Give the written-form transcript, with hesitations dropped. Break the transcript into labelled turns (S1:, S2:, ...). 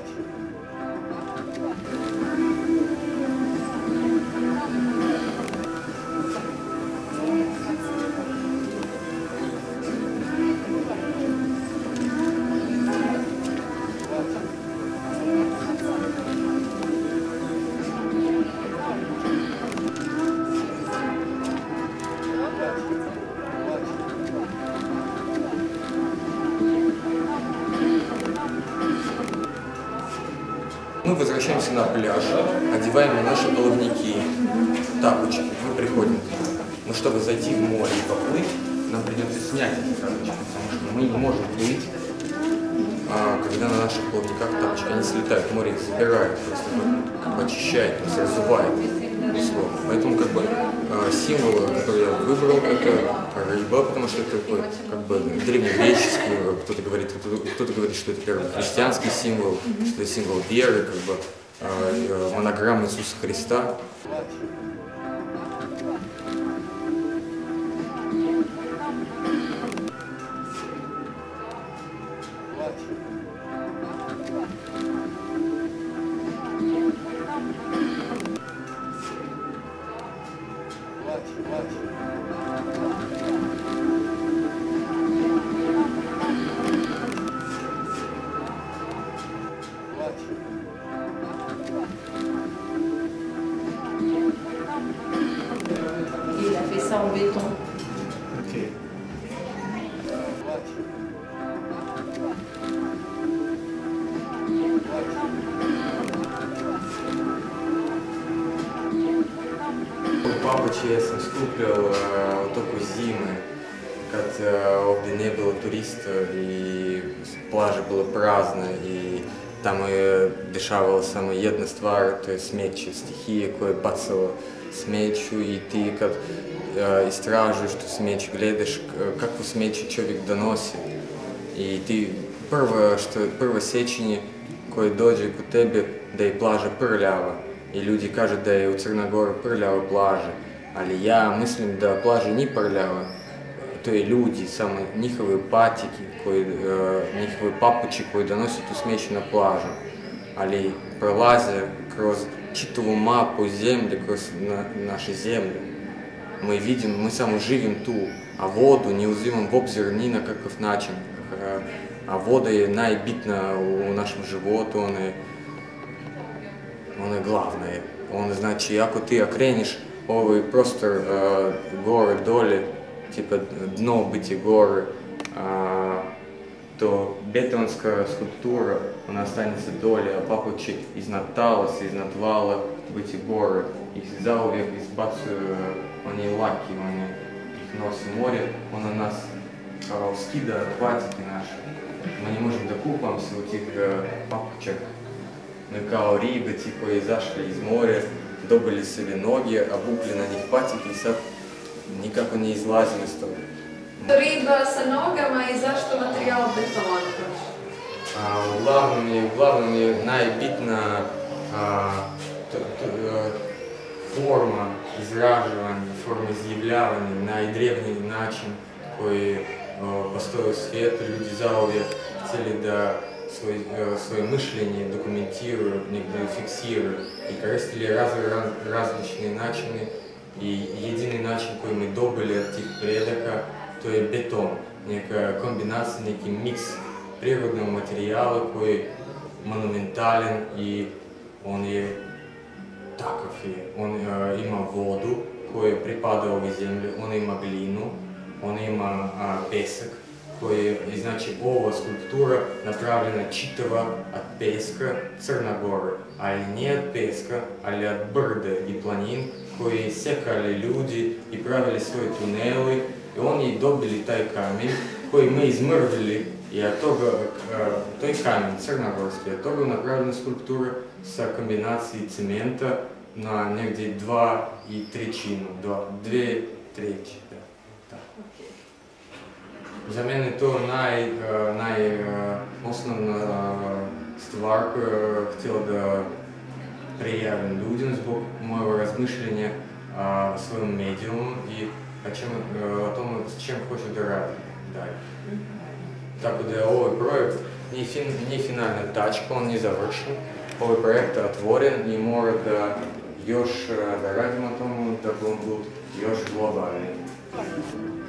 S1: Мы возвращаемся на пляж, одеваем наши головники, тапочки, мы приходим. Но чтобы зайти в море и поплыть, нам придется снять эти тапочки, потому что мы не можем плыть, когда на наших головниках тапочки, они слетают, море их забирает, просто как бы очищает, нас разувает. Поэтому как бы символ, который я выбрал, это рыба, потому что это такой как бы древнегреческий, кто-то говорит, что это первый христианский символ, что это символ веры, как бы монограмма Иисуса Христа.
S2: Il a fait ça en béton.
S1: Okay. Папа честно скупил только зимы, когда овде не было туристов и пляжа было праздно и там и дешавало само jedna stvar, to je smeće, stihije koje je bacalo smeću i ti kad istražuješ to smeće, gledaš kakvo smeće čovjek donosi i ti prvo sjećanje koje dođe kod tebe da je plaža prljava i ljudi kažu da je u Crnoj Gori prljava plaža, ali ja mislim da plaža nije prljava, to je ljudi, samo njihove patike, njihove papuči koji donose tu smeće na plažu, ali prolaze kroz čitavu mapu zemlje, kroz naše zemlje. Mi samo živim tu, a vodu ne uzimam v obzir ni na kakav način. A voda je najbitna u našem životu, ona je glavna. Ona znači, ako ti okreniš ovaj prostor gore, dolje, tipa dno biti gore, to betonska skulptura, ona ostanется dolje, a papuči iznad talasa, iznad vala biti gore. Ih zauvijek izbacuju oni laki, oni ih nosi more, ona nas kao skida patike naše. Mi ne možemo da kupam se u tih papučak. Mi kao ribe ti koji izašli iz more, dobili sebi noge, obukli na njih patike i sad nikako ne izlazimo iz toga.
S2: Riba sa nogama i zašto materijal beton?
S1: Uglavnom je najbitna forma izražavanja, forma izjavljavanja, najdrevniji način koji postoji u svijetu. Ljudi zauvijek htjeli da svoje mišljenje dokumentiraju, negdje fiksiraju i koristili različne načine i jedini način koji mi dobili od tih predaka to je beton, neka kombinacija, neki miks prirodnog materijala koji je monumentalan i on je takav je. On ima vodu koja pripada ovoj zemlji, on ima glinu, on ima pesak koji je, znači ova skulptura napravljena čitava od peska Crna Gora, ali ne od peska, ali od brda i planin koji sekali ljudi i pravili svoje tuneli i oni dobili taj kamen koji mi izmrvili i od toga, to je kamen crnogorski, od toga je napravljena skulptura sa kombinacijom cementa na negdje 2,3, 2,3. Za mene je to osnovna stvar koju htio da prijavim ljudima zbog mojeg razmišljenja svojom medijom i o tome s čem hoću da radim dalje. Tako da je ovaj projekt не финальная точка, он не завершен. Ovaj projekt je otvoren i mora da još da radimo na tomu da on bude još globalni.